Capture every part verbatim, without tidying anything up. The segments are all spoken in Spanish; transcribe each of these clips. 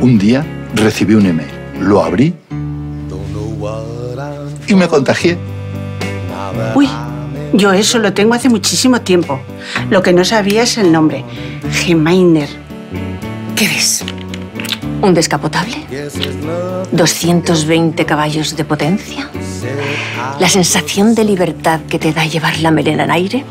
Un día recibí un email, lo abrí y me contagié. Uy, yo eso lo tengo hace muchísimo tiempo. Lo que no sabía es el nombre. Gemainer. ¿Qué ves? ¿Un descapotable? ¿doscientos veinte caballos de potencia? ¿La sensación de libertad que te da llevar la melena en aire?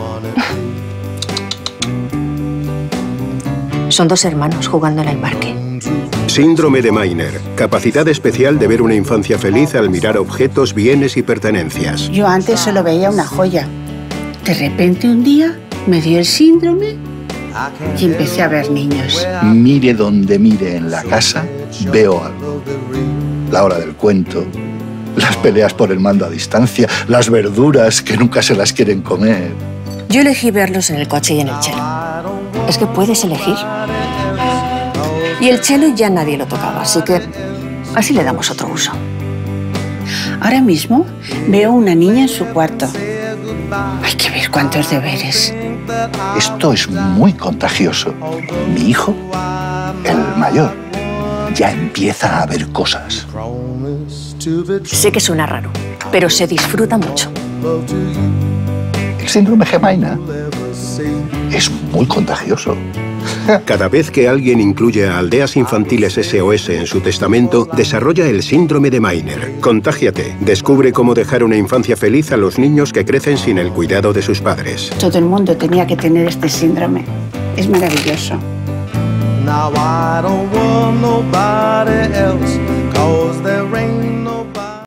Son dos hermanos jugando en el parque. Síndrome de Meiner. Capacidad especial de ver una infancia feliz al mirar objetos, bienes y pertenencias. Yo antes solo veía una joya. De repente un día me dio el síndrome y empecé a ver niños. Mire donde mire en la casa, veo algo. La hora del cuento, las peleas por el mando a distancia, las verduras que nunca se las quieren comer. Yo elegí verlos en el coche y en el cello. Es que puedes elegir. Y el cello ya nadie lo tocaba, así que así le damos otro uso. Ahora mismo veo una niña en su cuarto. Hay que ver cuántos deberes. Esto es muy contagioso. Mi hijo, el mayor, ya empieza a ver cosas. Sé que suena raro, pero se disfruta mucho. El síndrome Gemainer es muy contagioso. Cada vez que alguien incluye a Aldeas Infantiles S O S en su testamento, desarrolla el síndrome de Meiner. Contágiate. Descubre cómo dejar una infancia feliz a los niños que crecen sin el cuidado de sus padres. Todo el mundo tenía que tener este síndrome. Es maravilloso. Now I don't want nobody else, 'cause there